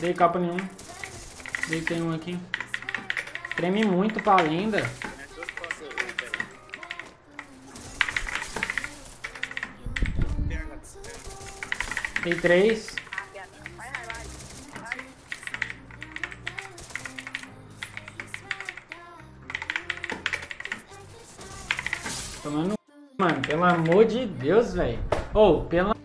Dei capa nenhum. Deitei um aqui. Treme muito pra lenda. Dei 3. Tomando. Mano, pelo amor de Deus, velho. Ou, pelo.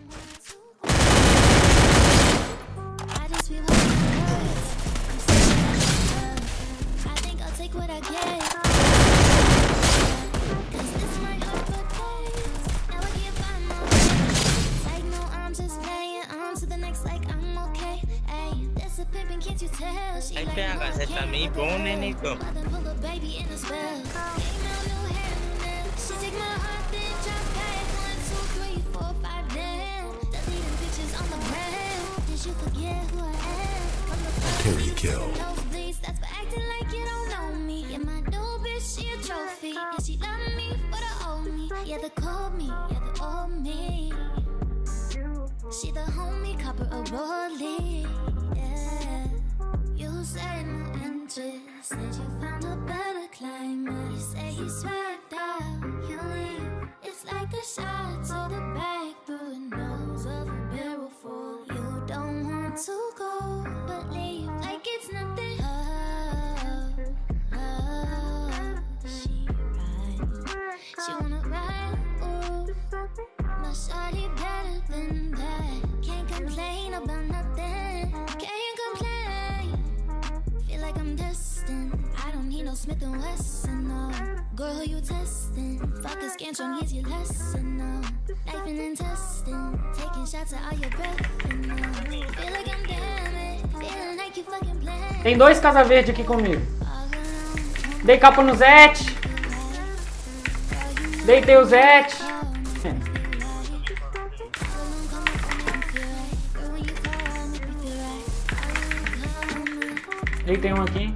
Anh pega, você tá meio bom, né, Nico? Terry kill. She the homie, copper a rollie. Yeah. You said no interest, said you found a better climate. You say you swagged out, you leave. It's like a shot to the back through the nose of a barrel full. You don't want to go, but leave like it's nothing. She rides, she wanna ride, ooh. My shawty better than that. Can't complain about nothing. Can't complain. Feel like I'm destined. I don't need no Smith and Wesson, no. Girl, who you testing? Fuck a scantron, here's your lesson, no. Knifing and testing, taking shots at all your breath, and no. Feel like I'm damaged, feeling like you fucking playing. Tem 2 casa verde aqui comigo. Dei capa no Zete. Deitei o Zete. Deitei um aqui.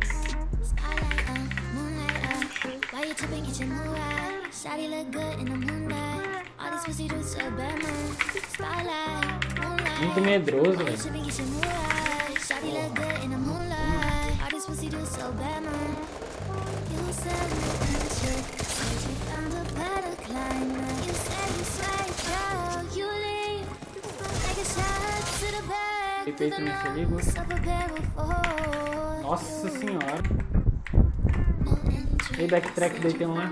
Muito medroso, velho. Deitei também, se liga. Nossa senhora. Dei backtrack, deitei um lá.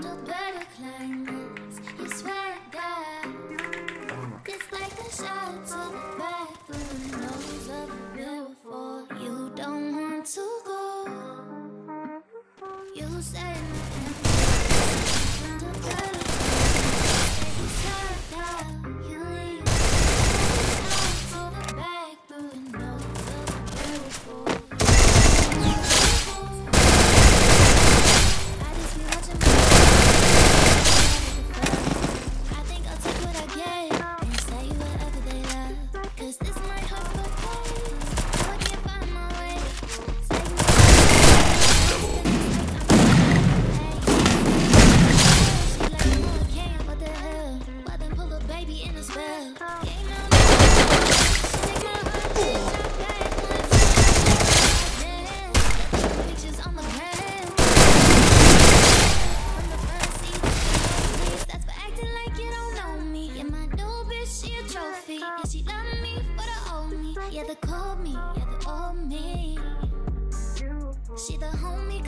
Yeah, they call me, yeah, they owe me. She the homie.